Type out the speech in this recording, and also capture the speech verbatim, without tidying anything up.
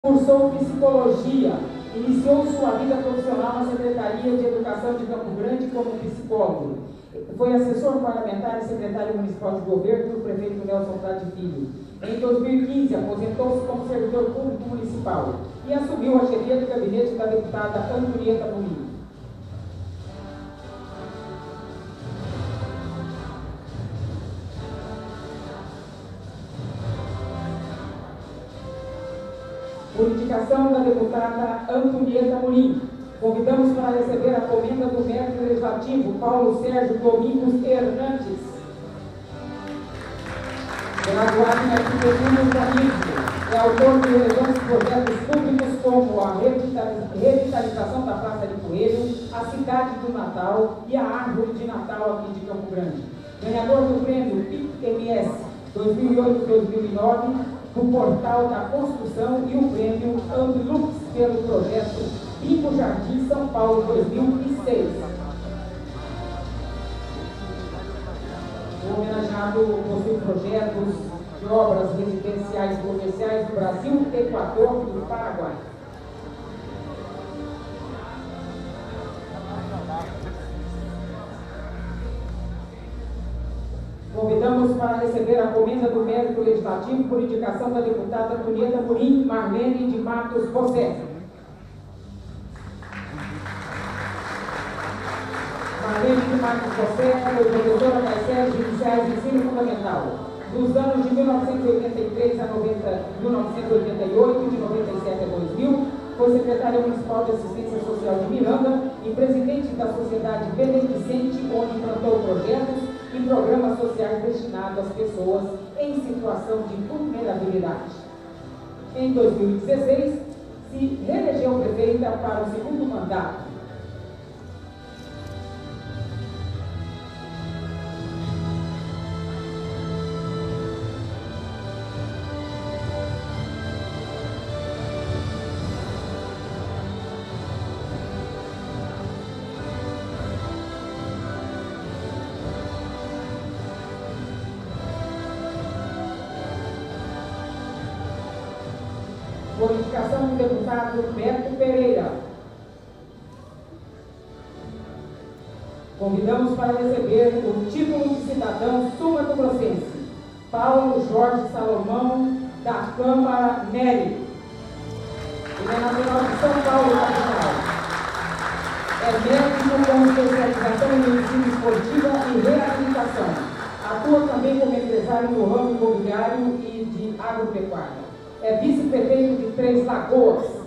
Cursou psicologia, iniciou sua vida profissional na Secretaria de Educação de Campo Grande como psicólogo. Foi assessor parlamentar e secretário municipal de governo do prefeito Nelson Frade Filho. Em dois mil e quinze, aposentou-se como servidor público municipal e assumiu a chefia do gabinete da deputada Antonieta Mourinho. Por indicação da deputada Antonieta Mourinho, convidamos para receber a comenda do mérito legislativo Paulo Sérgio Domingos Hernandes, graduado em arquitetura e urbanismo, é autor de relevantes projetos públicos como a revitalização da Praça de Coelho, a Cidade do Natal e a Árvore de Natal aqui de Campo Grande. Ganhador do prêmio P I C M S dois mil e oito a dois mil e nove, do Portal da Construção e o prêmio Amblux pelo projeto Bingo Jardim São Paulo dois mil e seis. O homenageado possui projetos de obras residenciais e comerciais do Brasil, Equador e do Paraguai. Convidamos para receber a comenda do mérito legislativo por indicação da deputada Antonieta Mourinho Marlene de Matos José. Marlene de Matos José foi professora das séries iniciais de ensino fundamental. Dos anos de mil novecentos e oitenta e três a mil novecentos e oitenta e oito, de noventa e sete a dois mil, foi secretária municipal de assistência social de Miranda e presidente da Sociedade Beneficente, onde implantou projetos e programas sociais destinados às pessoas em situação de vulnerabilidade. Em dois mil e dezesseis, se reelegeu prefeita para o segundo mandato. Por indicação do deputado Beto Pereira, convidamos para receber o título de cidadão sul-mato-grossense, Paulo Jorge Salomão, da Câmara Nery, Ilha Nacional de São Paulo, capital. É médico com especialização em medicina esportiva e reabilitação. Atua também como empresário no ramo imobiliário e de agropecuária. É vice-prefeito de Três Lagoas.